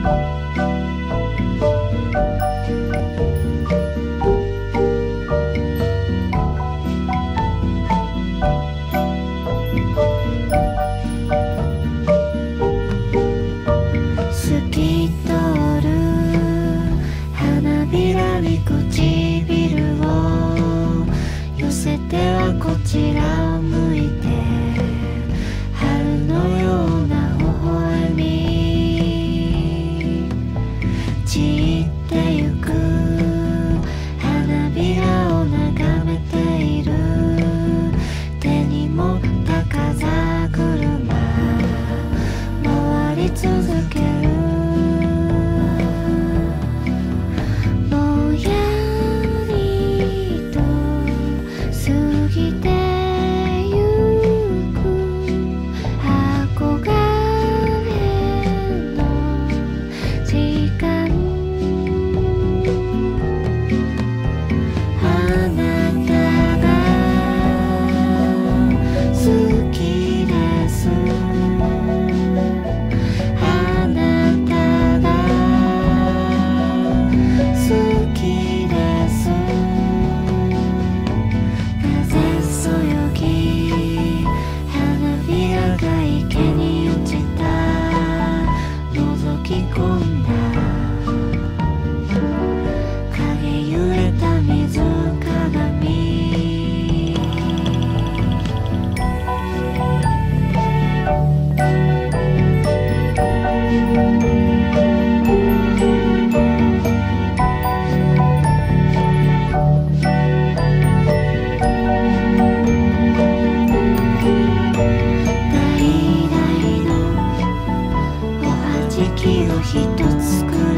透き通る花びらに唇を寄せてはこちらを向いて、春のような微笑み散ってゆく花びらを眺めている。手に持った風車回り続ける。ぼんやりと過ぎてゆく憧れの時間。あなたが好きです。あなたが好きです。風そよぎ花びらが池に落ちた。覗き込んだ影揺れた水鏡。代々のおはじきを一つく